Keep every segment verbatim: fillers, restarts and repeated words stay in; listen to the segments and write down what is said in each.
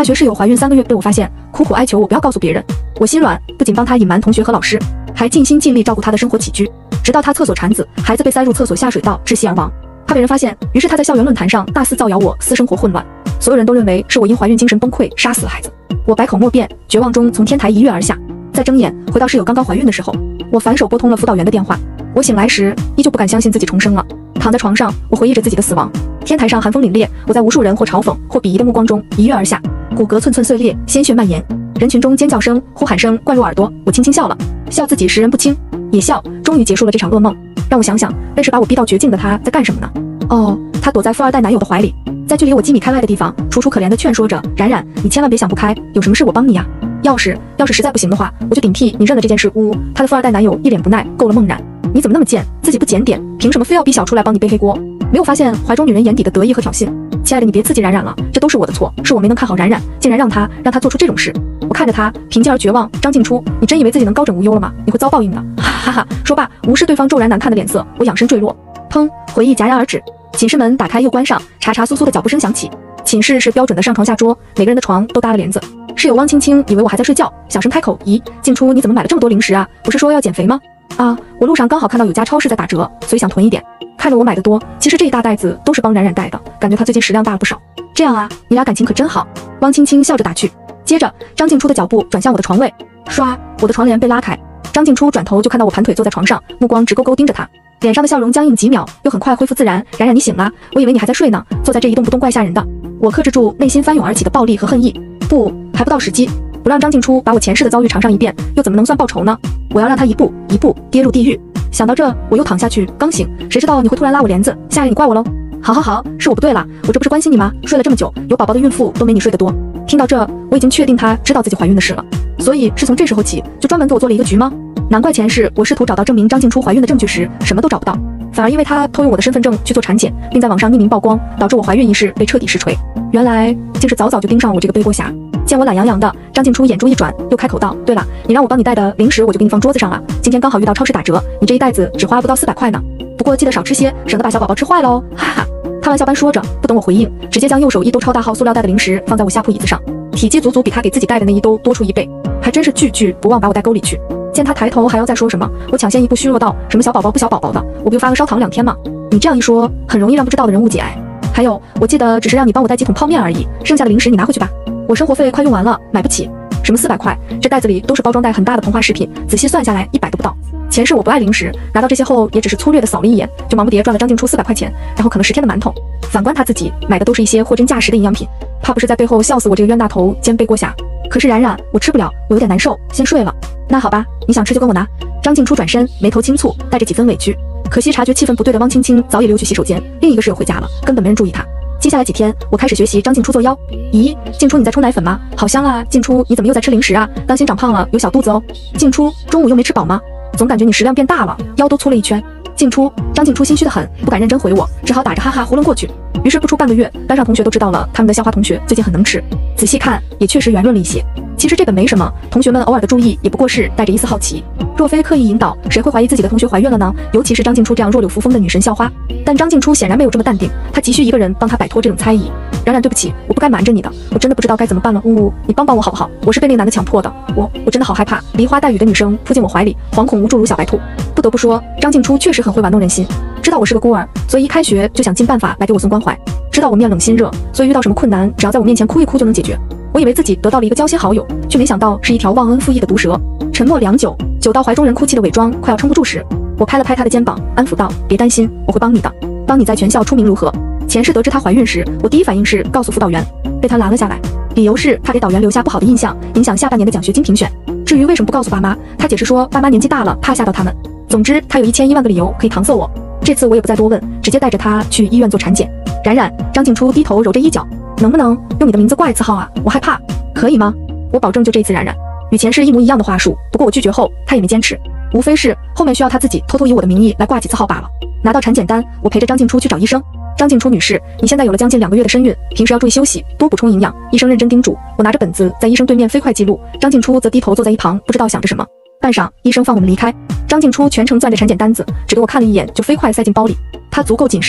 大学室友怀孕三个月被我发现，苦苦哀求我不要告诉别人。我心软，不仅帮她隐瞒同学和老师，还尽心尽力照顾她的生活起居，直到她厕所产子，孩子被塞入厕所下水道窒息而亡。怕被人发现，于是她在校园论坛上大肆造谣我私生活混乱，所有人都认为是我因怀孕精神崩溃杀死了孩子。我百口莫辩，绝望中从天台一跃而下。再睁眼回到室友刚刚怀孕的时候，我反手拨通了辅导员的电话。我醒来时依旧不敢相信自己重生了，躺在床上，我回忆着自己的死亡。天台上寒风凛冽，我在无数人或嘲讽或鄙夷的目光中一跃而下，骨骼寸寸碎裂，鲜血蔓延。人群中尖叫声、呼喊声灌入耳朵，我轻轻笑了，笑自己识人不清，也笑终于结束了这场噩梦。让我想想，认识把我逼到绝境的他在干什么呢？哦，他躲在富二代男友的怀里，在距离我几米开外的地方，楚楚可怜地劝说着：“冉冉，你千万别想不开，有什么事我帮你啊。要是要是实在不行的话，我就顶替你认了这件事。”呜，他的富二代男友一脸不耐，够了梦冉，你怎么那么贱，自己不检点，凭什么非要逼小出来帮你背黑锅？没有发现怀中女人眼底的得意和挑衅？亲爱的，你别刺激冉冉了，这都是我的错，是我没能看好冉冉，竟然让他让他做出这种事。我看着他平静而绝望。张静初，你真以为自己能高枕无忧了吗？你会遭报应的！哈哈哈！说罢，无视对方骤然难看的脸色，我仰身坠落。砰！回忆戛然而止。寝室门打开又关上，查查簌簌的脚步声响起。寝室是标准的上床下桌，每个人的床都搭了帘子。室友汪青青以为我还在睡觉，小声开口：“咦，静初，你怎么买了这么多零食啊？不是说要减肥吗？”啊，我路上刚好看到有家超市在打折，所以想囤一点。看着我买的多，其实这一大袋子都是帮冉冉带的，感觉她最近食量大了不少。这样啊，你俩感情可真好。汪青青笑着打趣。接着，张静初的脚步转向我的床位，唰，我的床帘被拉开。张静初转头就看到我盘腿坐在床上，目光直勾勾盯着她，脸上的笑容僵硬几秒，又很快恢复自然。冉冉，你醒了？我以为你还在睡呢，坐在这一动不动怪吓人的。我克制住内心翻涌而起的暴力和恨意，不，还不到时机。不让张静初把我前世的遭遇尝上一遍，又怎么能算报仇呢？我要让她一步一步跌入地狱。想到这，我又躺下去，刚醒，谁知道你会突然拉我帘子，下来你怪我喽？好好好，是我不对了，我这不是关心你吗？睡了这么久，有宝宝的孕妇都没你睡得多。听到这，我已经确定她知道自己怀孕的事了，所以是从这时候起就专门给我做了一个局吗？难怪前世我试图找到证明张静初怀孕的证据时，什么都找不到，反而因为她偷用我的身份证去做产检，并在网上匿名曝光，导致我怀孕一事被彻底实锤。原来竟是早早就盯上我这个背锅侠。见我懒洋洋的，张静初眼珠一转，又开口道：“对了，你让我帮你带的零食我就给你放桌子上了，今天刚好遇到超市打折，你这一袋子只花了不到四百块呢。不过记得少吃些，省得把小宝宝吃坏喽。”哈哈，开玩笑般说着，不等我回应，直接将右手一兜超大号塑料袋的零食放在我下铺椅子上，体积足足比他给自己带的那一兜多出一倍，还真是句句不忘把我带沟里去。见他抬头还要再说什么，我抢先一步虚弱道：“什么小宝宝不小宝宝的，我不就发个烧糖两天吗？你这样一说，很容易让不知道的人误解哎。还有，我记得只是让你帮我带几桶泡面而已，剩下的零食你拿回去吧。我生活费快用完了，买不起。什么四百块？这袋子里都是包装袋很大的膨化食品，仔细算下来一百都不到。前世我不爱零食，拿到这些后也只是粗略的扫了一眼，就忙不迭赚了张静初四百块钱，然后啃了十天的馒头。反观他自己买的都是一些货真价实的营养品，怕不是在背后笑死我这个冤大头兼背锅侠。可是冉冉，我吃不了，我有点难受，先睡了。那好吧，你想吃就跟我拿。张静初转身，眉头轻蹙，带着几分委屈。可惜察觉气氛不对的汪青青早已溜去洗手间，另一个室友回家了，根本没人注意她。接下来几天，我开始学习张静初作妖。咦，静初你在冲奶粉吗？好香啊！静初你怎么又在吃零食啊？当心长胖了，有小肚子哦。静初中午又没吃饱吗？总感觉你食量变大了，腰都粗了一圈。静初，张静初心虚得很，不敢认真回我，只好打着哈哈囫囵过去。于是不出半个月，班上同学都知道了他们的校花同学最近很能吃。仔细看，也确实圆润了一些。其实这本没什么，同学们偶尔的注意也不过是带着一丝好奇。若非刻意引导，谁会怀疑自己的同学怀孕了呢？尤其是张静初这样弱柳扶风的女神校花。但张静初显然没有这么淡定，她急需一个人帮她摆脱这种猜疑。冉冉，对不起，我不该瞒着你的，我真的不知道该怎么办了。呜、呃，你帮帮我好不好？我是被那男的强迫的，我我真的好害怕。梨花带雨的女生扑进我怀里，惶恐无助如小白兔。不得不说，张静初确实很会玩弄人心。知道我是个孤儿，所以一开学就想尽办法来给我送关怀。知道我面冷心热，所以遇到什么困难，只要在我面前哭一哭就能解决。我以为自己得到了一个交心好友，却没想到是一条忘恩负义的毒蛇。沉默良久，久到怀中人哭泣的伪装快要撑不住时，我拍了拍他的肩膀，安抚道：“别担心，我会帮你的，帮你在全校出名如何？”前世得知她怀孕时，我第一反应是告诉辅导员，被他拦了下来，理由是怕给导员留下不好的印象，影响下半年的奖学金评选。至于为什么不告诉爸妈，他解释说爸妈年纪大了，怕吓到他们。总之，他有一千一万个理由可以搪塞我。这次我也不再多问，直接带着他去医院做产检。冉冉，张静初低头揉着衣角，能不能用你的名字挂一次号啊？我害怕。可以吗？我保证就这一次。冉冉与前世一模一样的话术，不过我拒绝后，他也没坚持，无非是后面需要他自己偷偷以我的名义来挂几次号罢了。拿到产检单，我陪着张静初去找医生。张静初女士，你现在有了将近两个月的身孕，平时要注意休息，多补充营养。医生认真叮嘱。我拿着本子在医生对面飞快记录，张静初则低头坐在一旁，不知道想着什么。半晌，医生放我们离开。张静初全程攥着产检单子，只给我看了一眼，就飞快塞进包里。她足够谨慎，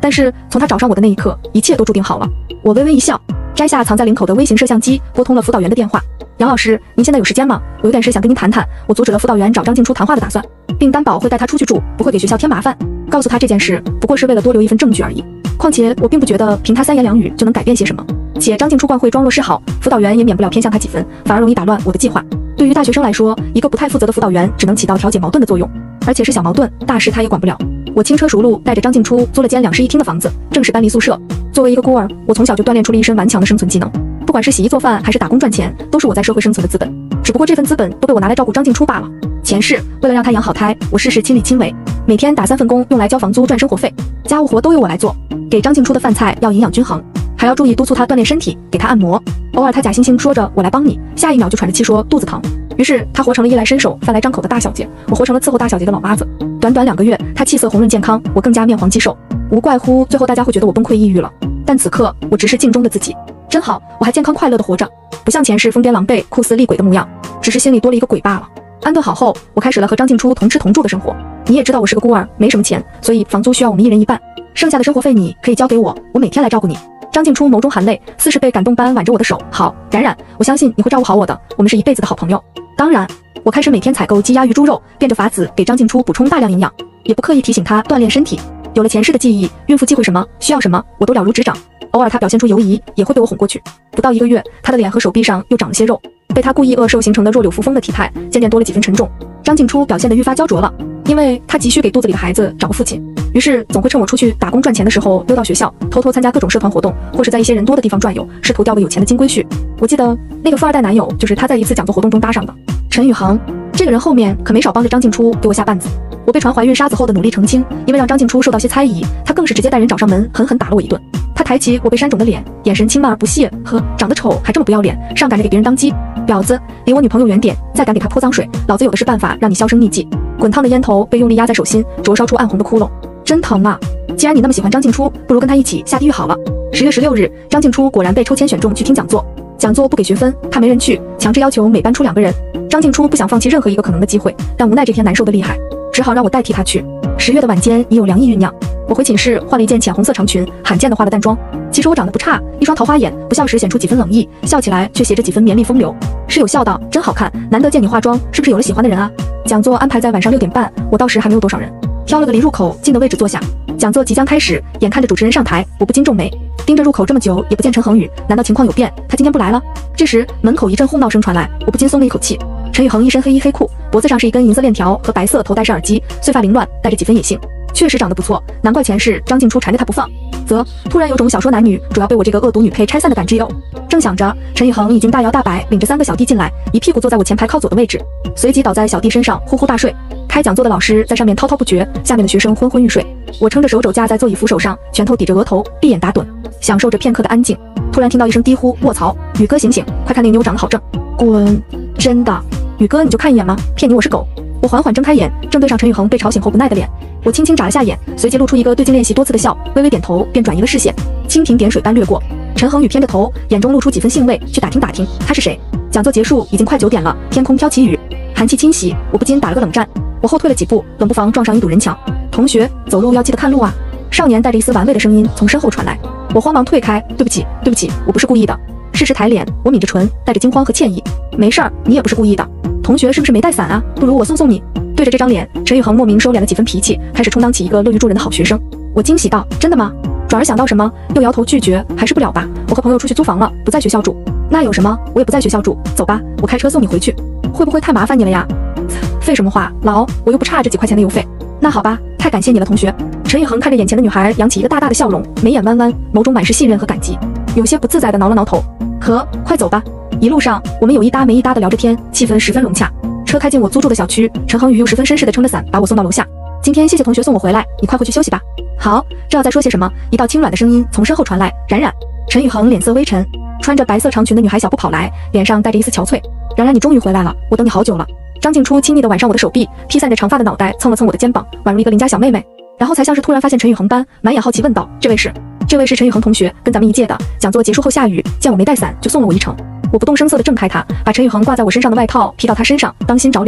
但是从他找上我的那一刻，一切都注定好了。我微微一笑，摘下藏在领口的微型摄像机，拨通了辅导员的电话。杨老师，您现在有时间吗？我有点事想跟您谈谈。我阻止了辅导员找张静初谈话的打算，并担保会带她出去住，不会给学校添麻烦。告诉她这件事不过是为了多留一份证据而已。况且我并不觉得凭她三言两语就能改变些什么。且张静初惯会装弱示好，辅导员也免不了偏向她几分，反而容易打乱我的计划。对于大学生来说，一个不太负责的辅导员只能起到调解矛盾的作用，而且是小矛盾，大事他也管不了。我轻车熟路带着张静初租了间两室一厅的房子，正式搬离宿舍。作为一个孤儿，我从小就锻炼出了一身顽强的生存技能，不管是洗衣做饭还是打工赚钱，都是我在社会生存的资本。只不过这份资本都被我拿来照顾张静初罢了。前世为了让她养好胎，我事事亲力亲为，每天打三份工用来交房租赚生活费，家务活都由我来做。给张静初的饭菜要营养均衡，还要注意督促她锻炼身体，给她按摩。偶尔她假惺惺说着我来帮你，下一秒就喘着气说肚子疼。于是她活成了衣来伸手饭来张口的大小姐，我活成了伺候大小姐的老妈子。短短两个月，她气色红润健康，我更加面黄肌瘦。无怪乎最后大家会觉得我崩溃抑郁了，但此刻我只是镜中的自己，真好，我还健康快乐的活着，不像前世疯癫狼狈、酷似厉鬼的模样，只是心里多了一个鬼罢了。安顿好后，我开始了和张静初同吃同住的生活。你也知道我是个孤儿，没什么钱，所以房租需要我们一人一半，剩下的生活费你可以交给我，我每天来照顾你。张静初眸中含泪，似是被感动般挽着我的手。好，冉冉，我相信你会照顾好我的，我们是一辈子的好朋友。当然，我开始每天采购鸡鸭鱼猪肉，变着法子给张静初补充大量营养，也不刻意提醒她锻炼身体。有了前世的记忆，孕妇忌讳什么，需要什么，我都了如指掌。偶尔她表现出犹疑，也会被我哄过去。不到一个月，她的脸和手臂上又长了些肉，被她故意饿瘦形成的弱柳扶风的体态，渐渐多了几分沉重。张静初表现得愈发焦灼了，因为她急需给肚子里的孩子找个父亲，于是总会趁我出去打工赚钱的时候溜到学校，偷偷参加各种社团活动，或是在一些人多的地方转悠，试图钓个有钱的金龟婿。我记得那个富二代男友就是她在一次讲座活动中搭上的。陈宇恒这个人后面可没少帮着张静初给我下绊子。我被传怀孕杀子后的努力澄清，因为让张静初受到些猜疑，他更是直接带人找上门，狠狠打了我一顿。他抬起我被扇肿的脸，眼神轻慢而不屑，呵，长得丑还这么不要脸，上赶着给别人当鸡，婊子，离我女朋友远点，再敢给她泼脏水，老子有的是办法让你销声匿迹。滚烫的烟头被用力压在手心，灼烧出暗红的窟窿，真疼啊！既然你那么喜欢张静初，不如跟她一起下地狱好了。十月十六日，张静初果然被抽签选中去听讲座，讲座不给学分，怕没人去，强制要求每班出两个人。张静初不想放弃任何一个可能的机会，但无奈这天难受的厉害，只好让我代替她去。十月的晚间已有凉意酝酿，我回寝室换了一件浅红色长裙，罕见的化了淡妆。其实我长得不差，一双桃花眼，不笑时显出几分冷意，笑起来却携着几分绵丽风流。室友笑道：“真好看，难得见你化妆，是不是有了喜欢的人啊？”讲座安排在晚上六点半，我到时还没有多少人，挑了个离入口近的位置坐下。讲座即将开始，眼看着主持人上台，我不禁皱眉，盯着入口这么久也不见陈恒宇，难道情况有变？他今天不来了？这时门口一阵哄闹声传来，我不禁松了一口气。陈宇恒一身黑衣黑裤，脖子上是一根银色链条和白色头戴式耳机，碎发凌乱，带着几分野性，确实长得不错，难怪前世张静初缠着他不放。则突然有种小说男女主要被我这个恶毒女配拆散的感知哟。正想着，陈宇恒已经大摇大摆领着三个小弟进来，一屁股坐在我前排靠左的位置，随即倒在小弟身上呼呼大睡。开讲座的老师在上面滔滔不绝，下面的学生昏昏欲睡。我撑着手肘架在座椅扶手上，拳头抵着额头，闭眼打盹，享受着片刻的安静。突然听到一声低呼：“卧槽！宇哥醒醒，快看那妞长得好正！”滚！真的，宇哥你就看一眼吗？骗你我是狗！我缓缓睁开眼，正对上陈宇恒被吵醒后不耐的脸。我轻轻眨了下眼，随即露出一个对镜练习多次的笑，微微点头，便转移了视线，蜻蜓点水般掠过。陈恒宇偏着头，眼中露出几分兴味，去打听打听他是谁。讲座结束已经快九点了，天空飘起雨，寒气侵袭，我不禁打了个冷战。我后退了几步，冷不防撞上一堵人墙。同学，走路要记得看路啊！少年带着一丝玩味的声音从身后传来。我慌忙退开，对不起，对不起，我不是故意的。适时抬脸，我抿着唇，带着惊慌和歉意。没事儿，你也不是故意的。同学是不是没带伞啊？不如我送送你。对着这张脸，陈宇恒莫名收敛了几分脾气，开始充当起一个乐于助人的好学生。我惊喜道：“真的吗？”转而想到什么，又摇头拒绝，还是不了吧。我和朋友出去租房了，不在学校住。那有什么？我也不在学校住，走吧，我开车送你回去。会不会太麻烦你了呀？废什么话，老，我又不差这几块钱的邮费。那好吧，太感谢你了，同学。陈宇恒看着眼前的女孩，扬起一个大大的笑容，眉眼弯弯，眸中满是信任和感激，有些不自在的挠了挠头。可快走吧。一路上，我们有一搭没一搭的聊着天，气氛十分融洽。车开进我租住的小区，陈恒宇又十分绅士地撑着伞把我送到楼下。今天谢谢同学送我回来，你快回去休息吧。好，正要再说些什么，一道轻软的声音从身后传来：“冉冉。”陈宇恒脸色微沉，穿着白色长裙的女孩小步跑来，脸上带着一丝憔悴。冉冉，你终于回来了，我等你好久了。张静初亲昵地挽上我的手臂，披散着长发的脑袋蹭了蹭我的肩膀，宛如一个邻家小妹妹。然后才像是突然发现陈宇恒般，满眼好奇问道：“这位是？”这位是陈宇恒同学，跟咱们一届的。讲座结束后下雨，见我没带伞，就送了我一程。我不动声色地挣开他，把陈宇恒挂在我身上的外套披到他身上，当心着凉。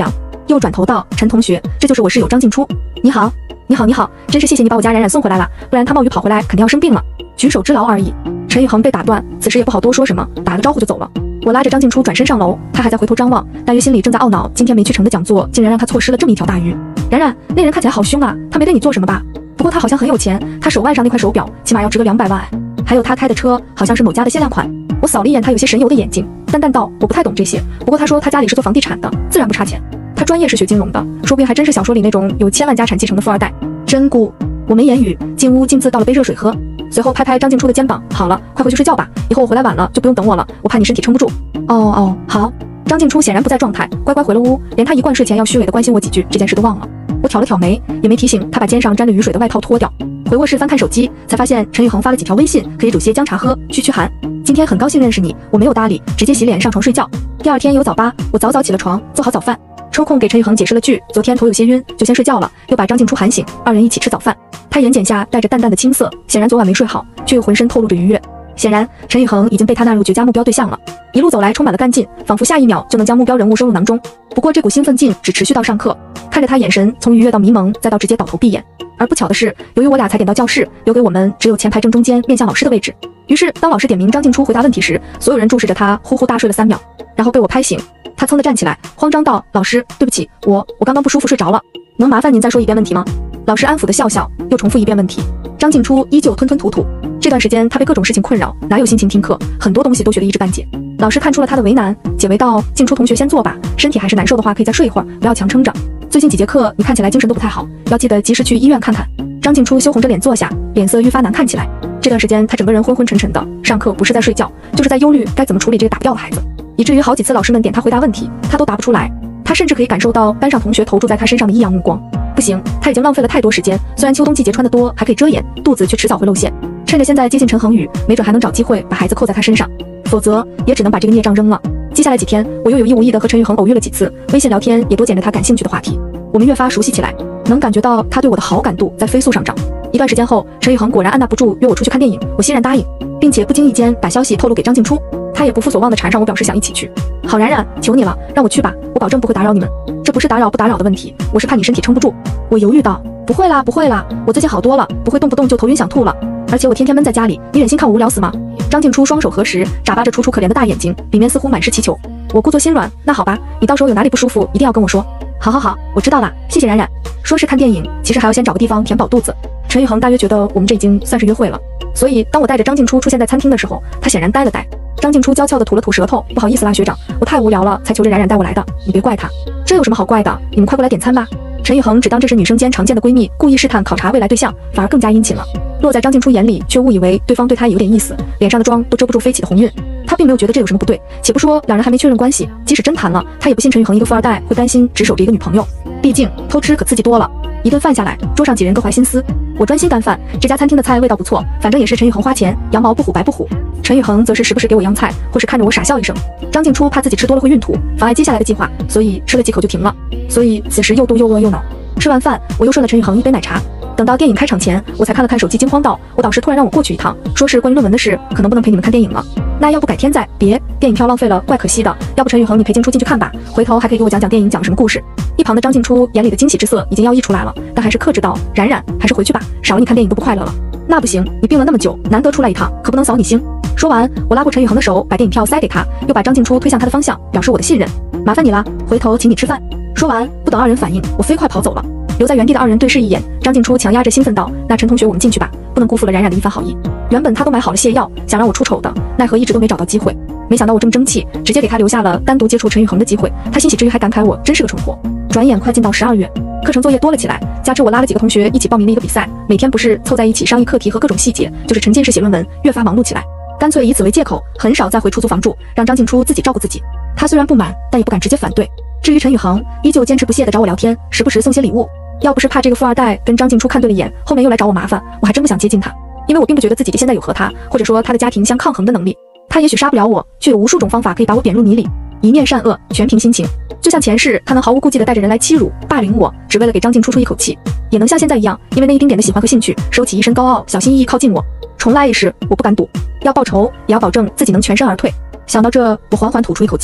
又转头道：“陈同学，这就是我室友张静初。你好，你好，你好，真是谢谢你把我家冉冉送回来了，不然他冒雨跑回来肯定要生病了。举手之劳而已。”陈宇恒被打断，此时也不好多说什么，打了个招呼就走了。我拉着张静初转身上楼，他还在回头张望，大约心里正在懊恼，今天没去成的讲座，竟然让他错失了这么一条大鱼。冉冉，那人看起来好凶啊，他没对你做什么吧？不过他好像很有钱，他手腕上那块手表起码要值个两百万哎。还有他开的车好像是某家的限量款。我扫了一眼他有些神游的眼睛，淡淡道：“我不太懂这些，不过他说他家里是做房地产的，自然不差钱。他专业是学金融的，说不定还真是小说里那种有千万家产继承的富二代。真姑。”我没言语，进屋径自倒了杯热水喝，随后拍拍张静初的肩膀：“好了，快回去睡觉吧，以后我回来晚了就不用等我了，我怕你身体撑不住。”哦哦，好。张静初显然不在状态，乖乖回了屋，连他一贯睡前要虚伪的关心我几句这件事都忘了。我挑了挑眉，也没提醒他把肩上沾了雨水的外套脱掉。回卧室翻看手机，才发现陈宇恒发了几条微信，可以煮些姜茶喝，驱驱寒。今天很高兴认识你，我没有搭理，直接洗脸上床睡觉。第二天有早八，我早早起了床，做好早饭，抽空给陈宇恒解释了句昨天头有些晕，就先睡觉了，又把张静初喊醒，二人一起吃早饭。他眼睑下带着淡淡的青涩，显然昨晚没睡好，却又浑身透露着愉悦。显然陈宇恒已经被他纳入绝佳目标对象了。一路走来充满了干劲，仿佛下一秒就能将目标人物收入囊中。不过这股兴奋劲只持续到上课，看着他眼神从愉悦到迷蒙，再到直接倒头闭眼。而不巧的是，由于我俩才点到教室，留给我们只有前排正中间面向老师的位置。于是当老师点名张静初回答问题时，所有人注视着他，呼呼大睡了三秒，然后被我拍醒。他噌地站起来，慌张道：“老师，对不起，我我刚刚不舒服睡着了，能麻烦您再说一遍问题吗？”老师安抚的笑笑，又重复一遍问题。张静初依旧吞吞吐吐。这段时间他被各种事情困扰，哪有心情听课，很多东西都学得一知半解。老师看出了他的为难，解围道：“静初同学先坐吧，身体还是难受的话可以再睡一会儿，不要强撑着。最近几节课你看起来精神都不太好，要记得及时去医院看看。”张静初羞红着脸坐下，脸色愈发难看起来。这段时间他整个人昏昏沉沉的，上课不是在睡觉，就是在忧虑该怎么处理这个打不掉的孩子，以至于好几次老师们点他回答问题，他都答不出来。他甚至可以感受到班上同学投注在他身上的异样目光。不行，他已经浪费了太多时间，虽然秋冬季节穿得多还可以遮掩，肚子却迟早会露馅。趁着现在接近陈恒宇，没准还能找机会把孩子扣在他身上，否则也只能把这个孽障扔了。接下来几天，我又有意无意地和陈宇恒偶遇了几次，微信聊天也多捡着他感兴趣的话题，我们越发熟悉起来，能感觉到他对我的好感度在飞速上涨。一段时间后，陈宇恒果然按捺不住约我出去看电影，我欣然答应，并且不经意间把消息透露给张静初，他也不负所望地缠上我，表示想一起去。好冉冉，求你了，让我去吧，我保证不会打扰你们。这不是打扰不打扰的问题，我是怕你身体撑不住。我犹豫道：不会啦不会啦，我最近好多了，不会动不动就头晕想吐了，而且我天天闷在家里，你忍心看我无聊死吗？张静初双手合十，眨巴着楚楚可怜的大眼睛，里面似乎满是祈求。我故作心软，那好吧，你到时候有哪里不舒服一定要跟我说。好好好，我知道啦，谢谢冉冉。说是看电影，其实还要先找个地方填饱肚子。陈宇恒大约觉得我们这已经算是约会了，所以当我带着张静初出现在餐厅的时候，他显然呆了呆。张静初娇俏地吐了吐舌头，不好意思啦学长，我太无聊了才求着冉冉带我来的，你别怪他。这有什么好怪的，你们快过来点餐吧。陈宇恒只当这是女生间常见的闺蜜，故意试探考察未来对象，反而更加殷勤了。落在张静初眼里，却误以为对方对她也有点意思，脸上的妆都遮不住飞起的红晕。她并没有觉得这有什么不对，且不说两人还没确认关系，即使真谈了，她也不信陈宇恒一个富二代会担心只守着一个女朋友，毕竟偷吃可刺激多了。一顿饭下来，桌上几人各怀心思，我专心干饭。这家餐厅的菜味道不错，反正也是陈宇恒花钱，羊毛不虎白不虎。陈宇恒则是时不时给我央菜，或是看着我傻笑一声。张静初怕自己吃多了会孕吐，妨碍接下来的计划，所以吃了几口就停了。所以此时又肚又饿又恼。吃完饭，我又顺了陈宇恒一杯奶茶。等到电影开场前，我才看了看手机，惊慌道：我导师突然让我过去一趟，说是关于论文的事，可能不能陪你们看电影了。那要不改天再？别，电影票浪费了，怪可惜的。要不陈宇恒你陪静初进去看吧，回头还可以给我讲讲电影讲什么故事。一旁的张静初眼里的惊喜之色已经洋溢出来了，但还是克制道：冉冉，还是回去吧，少了你看电影都不快乐了。那不行，你病了那么久，难得出来一趟，可不能扫你兴。说完，我拉过陈宇恒的手，把电影票塞给他，又把张静初推向他的方向，表示我的信任。麻烦你啦，回头请你吃饭。说完，不等二人反应，我飞快跑走了。留在原地的二人对视一眼，张静初强压着兴奋道：那陈同学我们进去吧，不能辜负了冉冉的一番好意。原本他都买好了泻药，想让我出丑的，奈何一直都没找到机会。没想到我这么争气，直接给他留下了单独接触陈宇恒的机会。他欣喜之余还感慨我真是个蠢货。转眼快进到十二月，课程作业多了起来，加之我拉了几个同学一起报名了一个比赛，每天不是凑在一起商议课题和各种细节，就是沉浸式写论文，越发忙碌起来。干脆以此为借口，很少再回出租房住，让张静初自己照顾自己。他虽然不满，但也不敢直接反对。至于陈宇恒，依旧坚持不懈地找我聊天，时不时送些礼物。要不是怕这个富二代跟张静初看对了眼，后面又来找我麻烦，我还真不想接近他，因为我并不觉得自己现在有和他，或者说他的家庭相抗衡的能力。他也许杀不了我，却有无数种方法可以把我贬入泥里。一念善恶，全凭心情。就像前世，他能毫无顾忌地带着人来欺辱、霸凌我，只为了给张静初出一口气；也能像现在一样，因为那一丁点的喜欢和兴趣，收起一身高傲，小心翼翼靠近我。重来一世，我不敢赌，要报仇，也要保证自己能全身而退。想到这，我缓缓吐出一口气。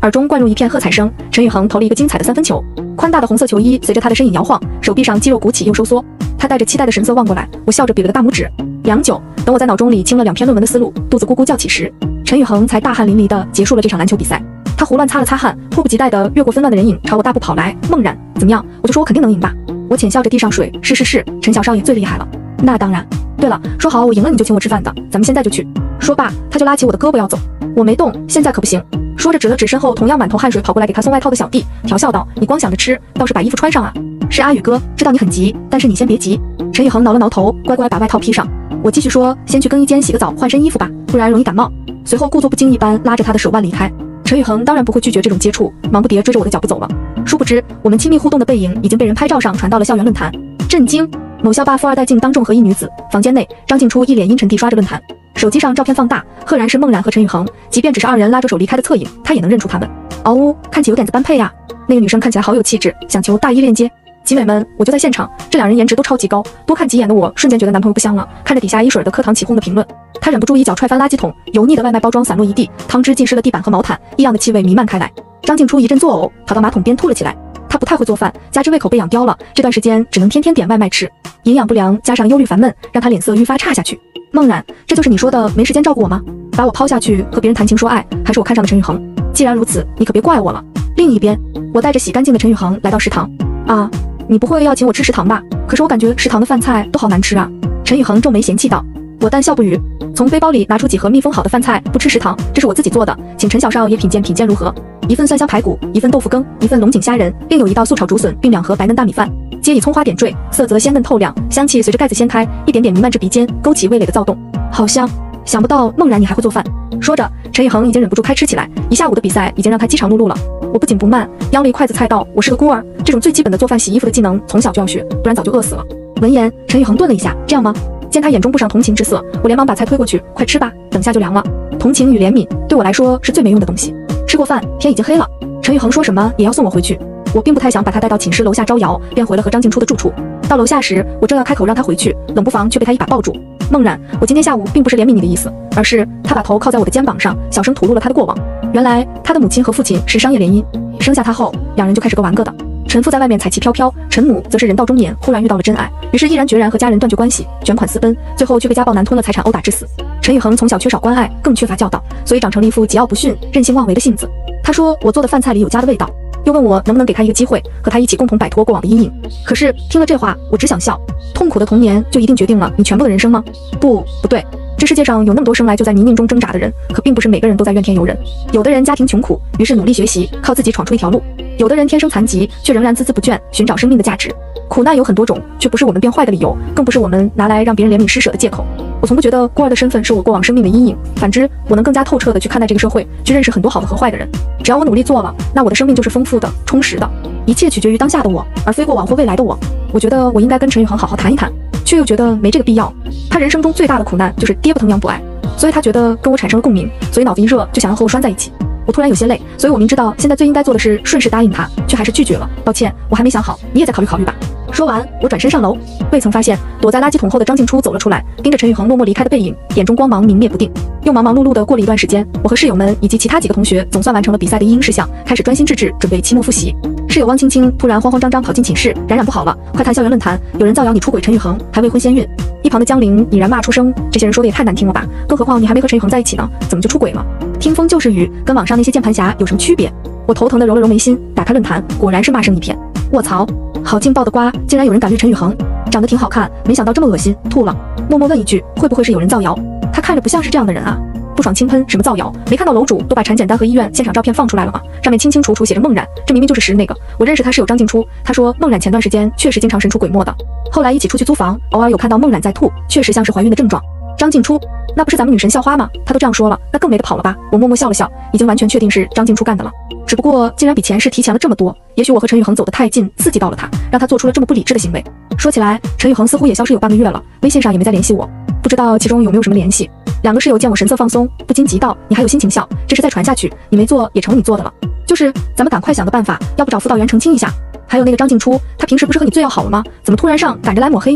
耳中灌入一片喝彩声，陈宇恒投了一个精彩的三分球。宽大的红色球衣随着他的身影摇晃，手臂上肌肉鼓起又收缩。他带着期待的神色望过来，我笑着比了个大拇指。良久，等我在脑中理清了两篇论文的思路，肚子咕咕叫起时，陈宇恒才大汗淋漓地结束了这场篮球比赛。他胡乱擦了擦汗，迫不及待地越过纷乱的人影，朝我大步跑来。梦然，怎么样？我就说我肯定能赢吧。我浅笑着递上水，是是是，陈小少爷最厉害了。那当然。对了，说好我赢了你就请我吃饭的，咱们现在就去。说罢，他就拉起我的胳膊要走。我没动，现在可不行。说着指了指身后同样满头汗水跑过来给他送外套的小弟，调笑道：你光想着吃，倒是把衣服穿上啊。是阿宇哥，知道你很急，但是你先别急。陈宇恒挠了挠头，乖乖把外套披上。我继续说，先去更衣间洗个澡，换身衣服吧，不然容易感冒。随后故作不经意般拉着他的手腕离开。陈宇恒当然不会拒绝这种接触，忙不迭追着我的脚步走了。殊不知，我们亲密互动的背影已经被人拍照上传到了校园论坛。震惊！某校霸富二代竟当众和一女子。房间内，张静初一脸阴沉地刷着论坛，手机上照片放大，赫然是孟然和陈宇恒。即便只是二人拉着手离开的侧影，他也能认出他们。嗷呜，看起有点子般配呀！那个女生看起来好有气质，想求大一链接。集美们，我就在现场，这两人颜值都超级高，多看几眼的我瞬间觉得男朋友不香了。看着底下一水的课堂起哄的评论，他忍不住一脚踹翻垃圾桶，油腻的外卖包装散落一地，汤汁浸湿了地板和毛毯，异样的气味弥漫开来。张静初一阵作呕，跑到马桶边吐了起来。她不太会做饭，加之胃口被养刁了，这段时间只能天天点外卖吃，营养不良加上忧虑烦闷，让她脸色愈发差下去。孟然，这就是你说的没时间照顾我吗？把我抛下去和别人谈情说爱，还是我看上了陈宇恒？既然如此，你可别怪我了。另一边，我带着洗干净的陈宇恒来到食堂。啊，你不会要请我吃食堂吧？可是我感觉食堂的饭菜都好难吃啊。陈宇恒皱眉嫌弃道。我淡笑不语，从背包里拿出几盒密封好的饭菜，不吃食堂，这是我自己做的，请陈小少爷品鉴品鉴如何？一份蒜香排骨，一份豆腐羹，一份龙井虾仁，另有一道素炒竹笋，并两盒白嫩大米饭，皆以葱花点缀，色泽鲜嫩透亮，香气随着盖子掀开，一点点弥漫至鼻尖，勾起味蕾的躁动，好香！想不到孟然你还会做饭。说着，陈宇恒已经忍不住开吃起来，一下午的比赛已经让他饥肠辘辘了。我不紧不慢，央了一筷子菜道：我是个孤儿，这种最基本的做饭洗衣服的技能从小就要学，不然早就饿死了。闻言，陈宇恒顿了一下，这样吗？见他眼中布上同情之色，我连忙把菜推过去，快吃吧，等下就凉了。同情与怜悯对我来说是最没用的东西。吃过饭，天已经黑了，陈宇恒说什么也要送我回去。我并不太想把他带到寝室楼下招摇，便回了和张静初的住处。到楼下时，我正要开口让他回去，冷不防却被他一把抱住。孟然，我今天下午并不是怜悯你的意思，而是他把头靠在我的肩膀上，小声吐露了他的过往。原来他的母亲和父亲是商业联姻，生下他后，两人就开始各玩各的。陈父在外面彩旗飘飘，陈母则是人到中年，忽然遇到了真爱，于是毅然决然和家人断绝关系，卷款私奔，最后却被家暴男吞了财产，殴打致死。陈宇恒从小缺少关爱，更缺乏教导，所以长成了一副桀骜不驯、任性妄为的性子。他说我做的饭菜里有家的味道，又问我能不能给他一个机会，和他一起共同摆脱过往的阴影。可是听了这话，我只想笑。痛苦的童年就一定决定了你全部的人生吗？不，不对。这世界上有那么多生来就在泥泞中挣扎的人，可并不是每个人都在怨天尤人。有的人家庭穷苦，于是努力学习，靠自己闯出一条路；有的人天生残疾，却仍然孜孜不倦，寻找生命的价值。苦难有很多种，却不是我们变坏的理由，更不是我们拿来让别人怜悯施舍的借口。我从不觉得孤儿的身份是我过往生命的阴影，反之，我能更加透彻地去看待这个社会，去认识很多好的和坏的人。只要我努力做了，那我的生命就是丰富的、充实的。一切取决于当下的我，而非过往或未来的我。我觉得我应该跟陈宇恒好好谈一谈，却又觉得没这个必要。他人生中最大的苦难就是爹不疼娘不爱，所以他觉得跟我产生了共鸣，所以脑子一热就想要和我拴在一起。我突然有些累，所以我明知道现在最应该做的是顺势答应他，却还是拒绝了。抱歉，我还没想好，你也再考虑考虑吧。说完，我转身上楼，未曾发现躲在垃圾桶后的张静初走了出来，盯着陈宇恒默默离开的背影，眼中光芒明灭不定。又忙忙碌碌的过了一段时间，我和室友们以及其他几个同学总算完成了比赛的一应事项，开始专心致志准备期末复习。室友汪青青突然慌慌张张跑进寝室，冉冉不好了，快看校园论坛，有人造谣你出轨陈宇恒，还未婚先孕。一旁的江玲已然骂出声，这些人说的也太难听了吧，更何况你还没和陈宇恒在一起呢，怎么就出轨了？听风就是雨，跟网上那些键盘侠有什么区别？我头疼的揉了揉眉心，打开论坛，果然是骂声一片。卧槽，好劲爆的瓜，竟然有人敢虐陈宇恒，长得挺好看，没想到这么恶心，吐了。默默问一句，会不会是有人造谣？他看着不像是这样的人啊。不爽轻喷什么造谣？没看到楼主都把产检单和医院现场照片放出来了吗？上面清清楚楚写着孟然，这明明就是实那个。我认识他室友张静初，他说孟然前段时间确实经常神出鬼没的，后来一起出去租房，偶尔有看到孟然在吐，确实像是怀孕的症状。张静初，那不是咱们女神校花吗？她都这样说了，那更没得跑了吧？我默默笑了笑，已经完全确定是张静初干的了。只不过竟然比前世提前了这么多，也许我和陈宇恒走得太近，刺激到了他，让他做出了这么不理智的行为。说起来，陈宇恒似乎也消失有半个月了，微信上也没再联系我，不知道其中有没有什么联系。两个室友见我神色放松，不禁急道：你还有心情笑？这事再传下去，你没做也成你做的了。就是咱们赶快想个办法，要不找辅导员澄清一下。还有那个张静初，她平时不是和你最要好了吗？怎么突然上赶着来抹黑你？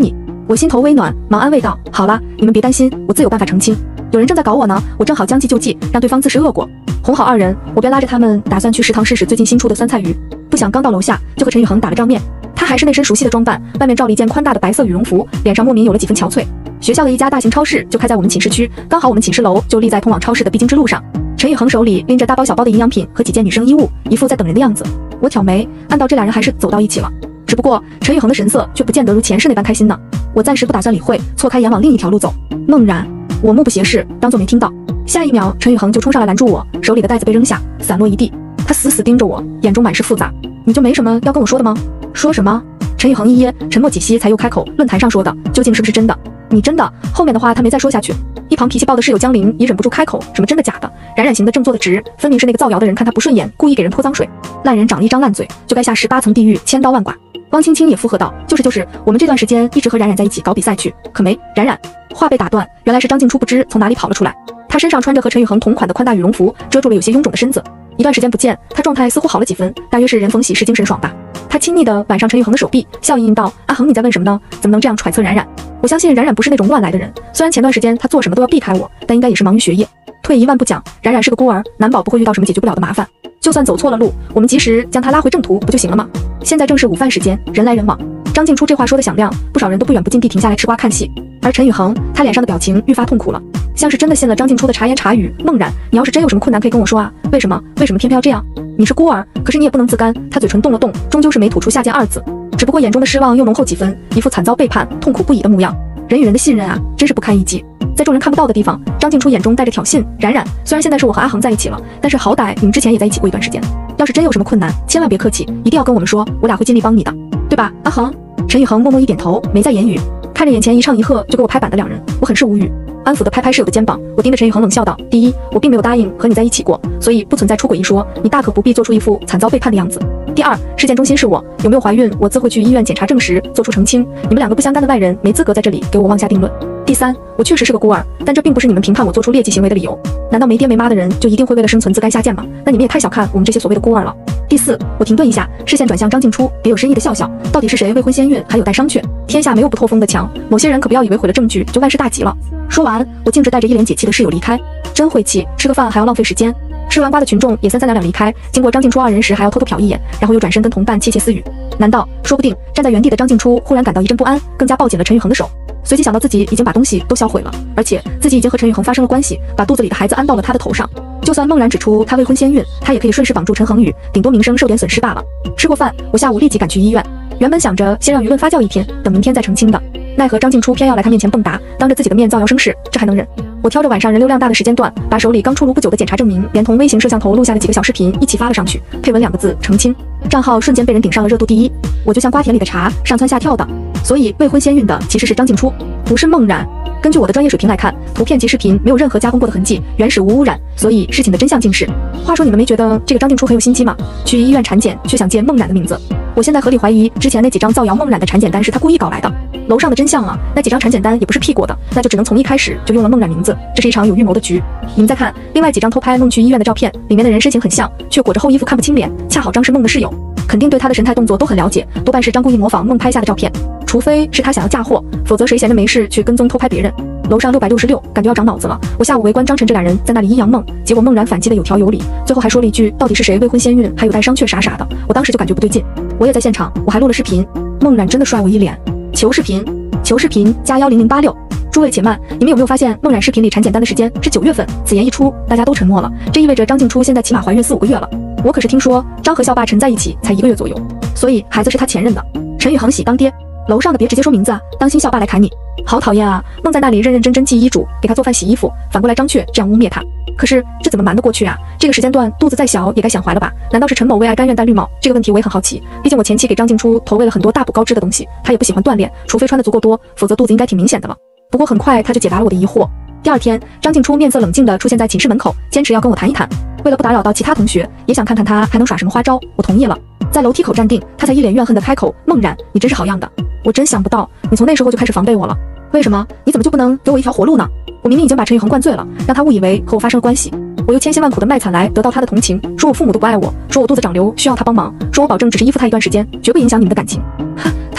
我心头微暖，忙安慰道：“好了，你们别担心，我自有办法澄清。有人正在搞我呢，我正好将计就计，让对方自食恶果。”哄好二人，我便拉着他们打算去食堂试试最近新出的酸菜鱼。不想刚到楼下，就和陈宇恒打了照面。他还是那身熟悉的装扮，外面罩了一件宽大的白色羽绒服，脸上莫名有了几分憔悴。学校的一家大型超市就开在我们寝室区，刚好我们寝室楼就立在通往超市的必经之路上。陈宇恒手里拎着大包小包的营养品和几件女生衣物，一副在等人的样子。我挑眉，暗道这俩人还是走到一起了。只不过陈宇恒的神色却不见得如前世那般开心呢。我暂时不打算理会，错开眼往另一条路走。梦然，我目不斜视，当作没听到。下一秒，陈宇恒就冲上来拦住我，手里的袋子被扔下，散落一地。他死死盯着我，眼中满是复杂。你就没什么要跟我说的吗？说什么？陈宇恒一噎，沉默几息才又开口。论坛上说的，究竟是不是真的？你真的？后面的话他没再说下去。一旁脾气暴的室友江玲也忍不住开口：什么真的假的？冉冉行的正坐得直，分明是那个造谣的人看他不顺眼，故意给人泼脏水。烂人长了一张烂嘴，就该下十八层地狱，千刀万剐。汪青青也附和道：就是就是，我们这段时间一直和冉冉在一起搞比赛去，可没。冉冉话被打断，原来是张静初不知从哪里跑了出来。他身上穿着和陈宇恒同款的宽大羽绒服，遮住了有些臃肿的身子。一段时间不见，他状态似乎好了几分，大约是人逢喜事精神爽吧。他亲昵地挽上陈宇恒的手臂，笑吟吟道：阿恒，你在问什么呢？怎么能这样揣测冉冉？我相信冉冉不是那种乱来的人，虽然前段时间他做什么都要避开我，但应该也是忙于学业。退一万步讲，冉冉是个孤儿，难保不会遇到什么解决不了的麻烦。就算走错了路，我们及时将他拉回正途不就行了吗？现在正是午饭时间，人来人往。张静初这话说的响亮，不少人都不远不近地停下来吃瓜看戏。而陈宇恒，他脸上的表情愈发痛苦了，像是真的信了张静初的茶言茶语。梦然，你要是真有什么困难可以跟我说啊，为什么为什么偏偏要这样？你是孤儿，可是你也不能自甘。他嘴唇动了动，终究是没吐出下贱二字，只不过眼中的失望又浓厚几分，一副惨遭背叛痛苦不已的模样。人与人的信任啊，真是不堪一击。在众人看不到的地方，张静初眼中带着挑衅。冉冉，虽然现在是我和阿恒在一起了，但是好歹你们之前也在一起过一段时间，要是真有什么困难，千万别客气，一定要跟我们说，我俩会尽力帮你的，对吧？阿恒。陈宇恒默默一点头，没再言语。看着眼前一唱一和就给我拍板的两人，我很是无语，安抚地拍拍室友的肩膀。我盯着陈宇恒冷笑道：第一，我并没有答应和你在一起过，所以不存在出轨一说，你大可不必做出一副惨遭背叛的样子。第二，事件中心是我，有没有怀孕我自会去医院检查证实，做出澄清。你们两个不相干的外人没资格在这里给我妄下定论。第三，我确实是个孤儿，但这并不是你们评判我做出劣迹行为的理由。难道没爹没妈的人就一定会为了生存自甘下贱吗？那你们也太小看我们这些所谓的孤儿了。第四，我停顿一下，视线转向张静初，别有深意的笑笑。到底是谁未婚先孕，还有待商榷。天下没有不透风的墙，某些人可不要以为毁了证据就万事大吉了。说完，我径直带着一脸解气的室友离开。真晦气，吃个饭还要浪费时间。吃完瓜的群众也三三两两离开，经过张静初二人时还要偷偷瞟一眼，然后又转身跟同伴窃窃私语。难道说不定站在原地的张静初忽然感到一阵不安，更加抱紧了陈宇恒的手。随即想到自己已经把东西都销毁了，而且自己已经和陈宇恒发生了关系，把肚子里的孩子安到了他的头上。就算梦然指出他未婚先孕，他也可以顺势绑住陈恒宇，顶多名声受点损失罢了。吃过饭，我下午立即赶去医院。原本想着先让舆论发酵一天，等明天再澄清的，奈何张静初偏要来他面前蹦跶，当着自己的面造谣生事，这还能忍？我挑着晚上人流量大的时间段，把手里刚出炉不久的检查证明，连同微型摄像头录下的几个小视频一起发了上去，配文两个字：澄清。账号瞬间被人顶上了热度第一，我就像瓜田里的茶，上蹿下跳的。所以未婚先孕的其实是张静初，不是梦然。根据我的专业水平来看，图片及视频没有任何加工过的痕迹，原始无污染，所以事情的真相尽是。话说你们没觉得这个张静初很有心机吗？去医院产检却想借梦然的名字，我现在合理怀疑之前那几张造谣梦然的产检单是他故意搞来的。楼上的真相啊，那几张产检单也不是 P 过的，那就只能从一开始就用了梦然名字，这是一场有预谋的局。你们再看另外几张偷拍弄去医院的照片，里面的人身形很像，却裹着厚衣服看不清脸，恰好张是梦的室友，肯定对他的神态动作都很了解，多半是张故意模仿梦拍下的照片，除非是他想要嫁祸，否则谁闲着没事去跟踪偷拍别人。楼上六百六十六，感觉要长脑子了。我下午围观张晨这俩人在那里阴阳梦，结果梦然反击的有条有理，最后还说了一句到底是谁未婚先孕，还有待商榷傻傻的。我当时就感觉不对劲，我也在现场，我还录了视频。梦然真的帅我一脸。求视频，求视频加幺零零八六。诸位且慢，你们有没有发现梦然视频里产检单的时间是九月份？此言一出，大家都沉默了，这意味着张静初现在起码怀孕四五个月了。我可是听说张和校霸陈在一起才一个月左右，所以孩子是他前任的。陈宇恒喜当爹，楼上的别直接说名字啊，当心校霸来砍你。好讨厌啊！梦在那里认认真真记医嘱，给他做饭洗衣服，反过来张雀这样污蔑他。可是这怎么瞒得过去啊？这个时间段肚子再小也该想怀了吧？难道是陈某为爱甘愿戴绿帽？这个问题我也很好奇。毕竟我前期给张静初投喂了很多大补高脂的东西，她也不喜欢锻炼，除非穿的足够多，否则肚子应该挺明显的了。不过很快他就解答了我的疑惑。第二天，张静初面色冷静地出现在寝室门口，坚持要跟我谈一谈。为了不打扰到其他同学，也想看看他还能耍什么花招，我同意了。在楼梯口站定，他才一脸怨恨地开口：梦然，你真是好样的！我真想不到你从那时候就开始防备我了。为什么？你怎么就不能给我一条活路呢？我明明已经把陈宇恒灌醉了，让他误以为和我发生了关系。我又千辛万苦的卖惨来得到他的同情，说我父母都不爱我，说我肚子长瘤需要他帮忙，说我保证只是依附他一段时间，绝不影响你们的感情。哼，他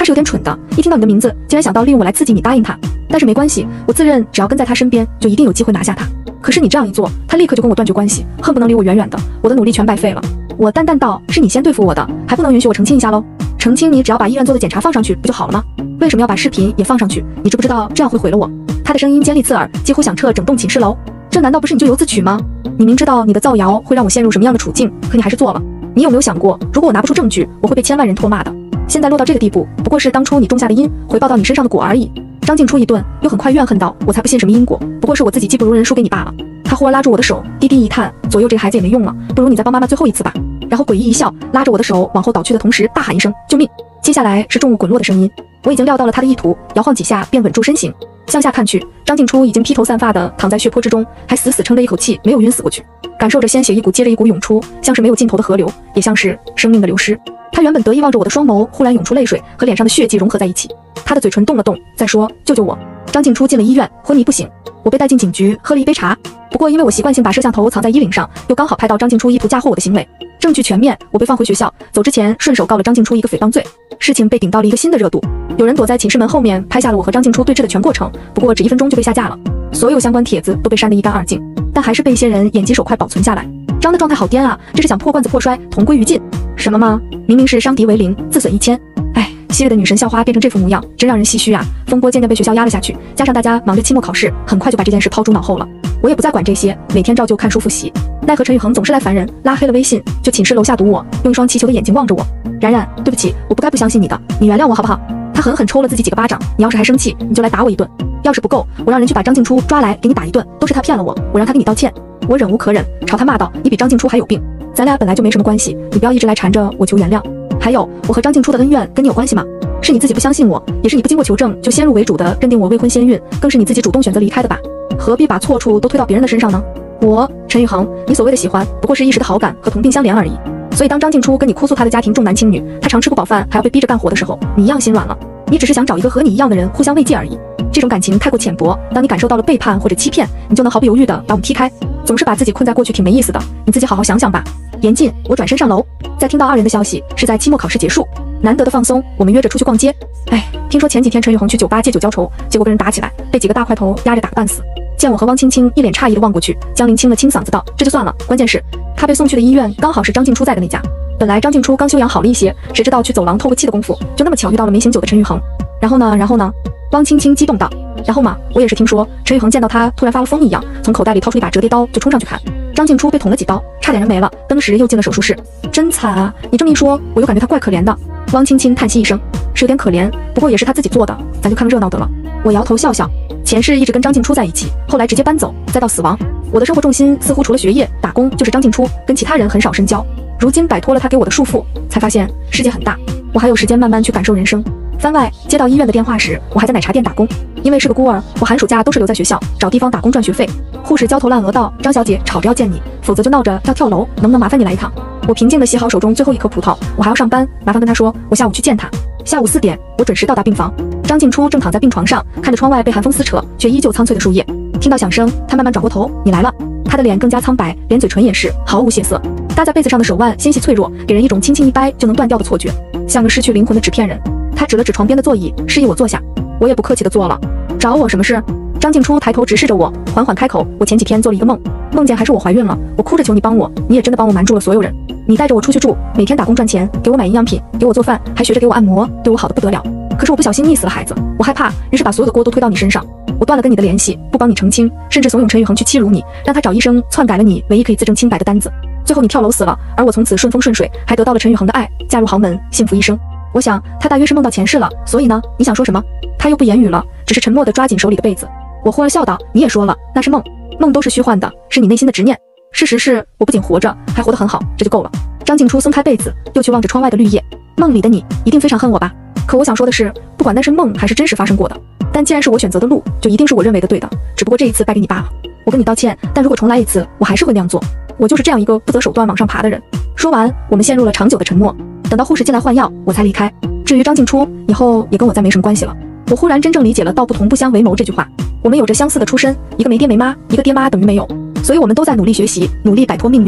是有点蠢的，一听到你的名字，竟然想到利用我来刺激你答应他。但是没关系，我自认只要跟在他身边，就一定有机会拿下他。可是你这样一做，他立刻就跟我断绝关系，恨不能离我远远的，我的努力全白费了。我淡淡道：是你先对付我的，还不能允许我澄清一下喽？澄清你只要把医院做的检查放上去不就好了吗？为什么要把视频也放上去？你知不知道这样会毁了我？他的声音尖利刺耳，几乎响彻整栋寝室楼。这难道不是你咎由自取吗？你明知道你的造谣会让我陷入什么样的处境，可你还是做了。你有没有想过，如果我拿不出证据，我会被千万人唾骂的？现在落到这个地步，不过是当初你种下的因回报到你身上的果而已。张静初一顿，又很快怨恨道：我才不信什么因果，不过是我自己技不如人输给你罢了。他忽然拉住我的手，低低一叹：左右这个孩子也没用了，不如你再帮妈妈最后一次吧。然后诡异一笑，拉着我的手往后倒去的同时大喊一声：救命！接下来是重物滚落的声音。我已经料到了他的意图，摇晃几下便稳住身形。向下看去，张静初已经披头散发地躺在血泊之中，还死死撑着一口气没有晕死过去，感受着鲜血一股接着一股涌出，像是没有尽头的河流，也像是生命的流失。他原本得意望着我的双眸，忽然涌出泪水，和脸上的血迹融合在一起。他的嘴唇动了动，再说：救救我！张静初进了医院，昏迷不醒。我被带进警局，喝了一杯茶。不过因为我习惯性把摄像头藏在衣领上，又刚好拍到张静初意图嫁祸我的行为，证据全面，我被放回学校。走之前顺手告了张静初一个诽谤罪，事情被顶到了一个新的热度。有人躲在寝室门后面拍下了我和张静初对峙的全过程，不过只一分钟就被下架了。所有相关帖子都被删得一干二净，但还是被一些人眼疾手快保存下来。张的状态好颠啊，这是想破罐子破摔，同归于尽。什么吗？明明是伤敌为零，自损一千。哎，昔日的女神校花变成这副模样，真让人唏嘘啊！风波渐渐被学校压了下去，加上大家忙着期末考试，很快就把这件事抛诸脑后了。我也不再管这些，每天照旧看书复习。奈何陈宇恒总是来烦人，拉黑了微信，就寝室楼下堵我，用一双气球的眼睛望着我。冉冉，对不起，我不该不相信你的，你原谅我好不好？他狠狠抽了自己几个巴掌，你要是还生气，你就来打我一顿。要是不够，我让人去把张静初抓来给你打一顿，都是他骗了我，我让他给你道歉。我忍无可忍，朝他骂道：你比张静初还有病，咱俩本来就没什么关系，你不要一直来缠着我求原谅。还有，我和张静初的恩怨跟你有关系吗？是你自己不相信我，也是你不经过求证就先入为主的认定我未婚先孕，更是你自己主动选择离开的吧？何必把错处都推到别人的身上呢？我陈宇恒，你所谓的喜欢，不过是一时的好感和同病相怜而已。所以当张静初跟你哭诉她的家庭重男轻女，她常吃不饱饭还要被逼着干活的时候，你一样心软了。你只是想找一个和你一样的人互相慰藉而已。这种感情太过浅薄，当你感受到了背叛或者欺骗，你就能毫不犹豫地把我们踢开。总是把自己困在过去挺没意思的，你自己好好想想吧。言尽，我转身上楼，再听到二人的消息是在期末考试结束，难得的放松，我们约着出去逛街。哎，听说前几天陈宇恒去酒吧借酒浇愁，结果跟人打起来，被几个大块头压着打个半死。见我和汪青青一脸诧异地望过去，江林清了清嗓子道：这就算了，关键是他被送去的医院刚好是张静初在的那家。本来张静初刚休养好了一些，谁知道去走廊透个气的功夫，就那么巧遇到了没醒酒的陈宇恒。然后呢然后呢汪青青激动道：然后嘛，我也是听说陈宇恒见到他突然发了疯一样，从口袋里掏出一把折叠刀就冲上去砍张静初，被捅了几刀，差点人没了，登时又进了手术室。真惨啊！你这么一说，我又感觉他怪可怜的。汪青青叹息一声：是有点可怜，不过也是他自己做的，咱就看个热闹得了。我摇头笑笑，前世一直跟张静初在一起，后来直接搬走，再到死亡，我的生活重心似乎除了学业打工就是张静初，跟其他人很少深交。如今摆脱了他给我的束缚，才发现世界很大，我还有时间慢慢去感受人生。番外接到医院的电话时，我还在奶茶店打工，因为是个孤儿，我寒暑假都是留在学校找地方打工赚学费。护士焦头烂额道：张小姐吵着要见你，否则就闹着要跳楼，能不能麻烦你来一趟？我平静地洗好手中最后一颗葡萄，我还要上班，麻烦跟他说我下午去见他。下午四点，我准时到达病房，张静初正躺在病床上，看着窗外被寒风撕扯却依旧苍翠的树叶。听到响声，他慢慢转过头：你来了。他的脸更加苍白，连嘴唇也是毫无血色，搭在被子上的手腕纤细脆弱，给人一种轻轻一掰就能断掉的错觉，像个失去灵魂的纸片人。他指了指床边的座椅，示意我坐下。我也不客气地坐了。找我什么事？张静初抬头直视着我，缓缓开口：我前几天做了一个梦，梦见还是我怀孕了，我哭着求你帮我，你也真的帮我瞒住了所有人。你带着我出去住，每天打工赚钱，给我买营养品，给我做饭，还学着给我按摩，对我好得不得了。可是我不小心溺死了孩子，我害怕，于是把所有的锅都推到你身上。我断了跟你的联系，不帮你澄清，甚至怂恿陈宇恒去欺辱你，让他找医生篡改了你唯一可以自证清白的单子。最后你跳楼死了，而我从此顺风顺水，还得到了陈宇恒的爱，嫁入豪门，幸福一生。我想他大约是梦到前世了，所以呢，你想说什么？他又不言语了，只是沉默地抓紧手里的被子。我忽而笑道：你也说了，那是梦，梦都是虚幻的，是你内心的执念。事实是我不仅活着，还活得很好，这就够了。张静初松开被子，又去望着窗外的绿叶。梦里的你一定非常恨我吧？可我想说的是，不管那是梦还是真实发生过的，但既然是我选择的路，就一定是我认为的对的，只不过这一次败给你罢了。我跟你道歉，但如果重来一次，我还是会那样做。我就是这样一个不择手段往上爬的人。说完，我们陷入了长久的沉默。等到护士进来换药，我才离开。至于张静初，以后也跟我再没什么关系了。我忽然真正理解了道不同不相为谋这句话。我们有着相似的出身，一个没爹没妈，一个爹妈等于没有，所以我们都在努力学习，努力摆脱命运。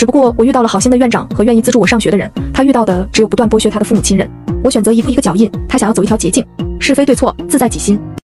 只不过我遇到了好心的院长和愿意资助我上学的人，他遇到的只有不断剥削他的父母亲人。我选择一步一个脚印，他想要走一条捷径。是非对错，自在己心。